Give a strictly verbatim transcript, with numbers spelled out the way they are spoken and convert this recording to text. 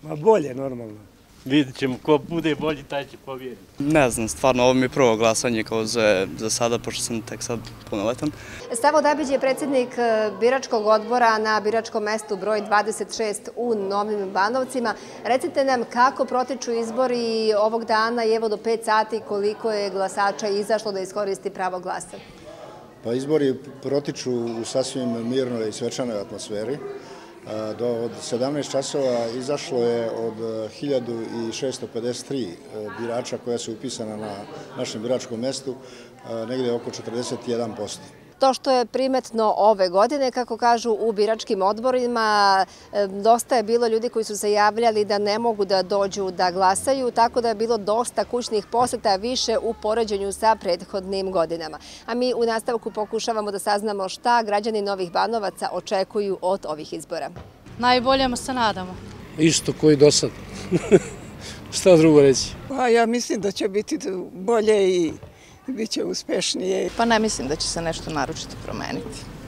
Ma bolje, normalno. Vidjet ćemo, ko bude bolji, taj će pobjediti. Ne znam, stvarno, ovo mi je prvo glasanje kao za, za sada, pošto sam tek sad punoletan. Stavo Dabić je predsjednik biračkog odbora na biračkom mestu broj dvadeset šest u Novim Banovcima. Recite nam kako protiču izbori ovog dana i evo do pet sati koliko je glasača izašlo da iskoristi pravo glasa? Pa izbori protiču u sasvim mirnoj i svečanoj atmosferi. Od sedamnaest časova izašlo je od hiljadu šeststo pedeset tri birača koja su upisana na našem biračkom mestu, negdje oko četrdeset jedan posto. To što je primetno ove godine, kako kažu u biračkim odborima, dosta je bilo ljudi koji su se javljali da ne mogu da dođu da glasaju, tako da je bilo dosta kućnih poseta, više u poređenju sa prethodnim godinama. A mi u nastavku pokušavamo da saznamo šta građani Novih Banovaca očekuju od ovih izbora. Najboljemo se nadamo. Isto koji do sad. Šta drugo reći? Pa ja mislim da će biti bolje i bit će uspešnije. Pa ne mislim da će se nešto naročito promeniti.